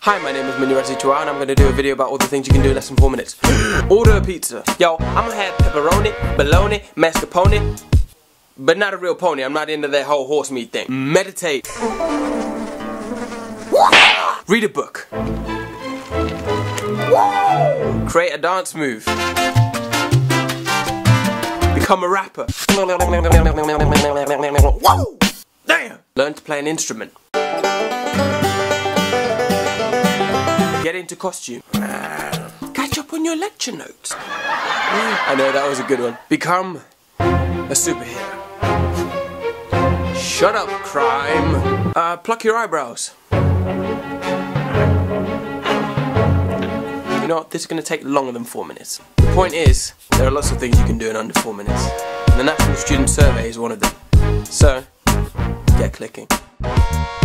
Hi, my name is Minurati2R and I'm going to do a video about all the things you can do in less than 4 minutes. Order a pizza. Yo, I'm going to have pepperoni, bologna, mascarpone, but not a real pony. I'm not into that whole horse meat thing. Meditate. Read a book. Create a dance move. Become a rapper. Damn. Learn to play an instrument. Get into costume. Catch up on your lecture notes. I know, that was a good one. Become a superhero. Shut up, crime. Pluck your eyebrows. You know what, this is going to take longer than 4 minutes. The point is, there are lots of things you can do in under 4 minutes. And the National Student Survey is one of them. So, get clicking.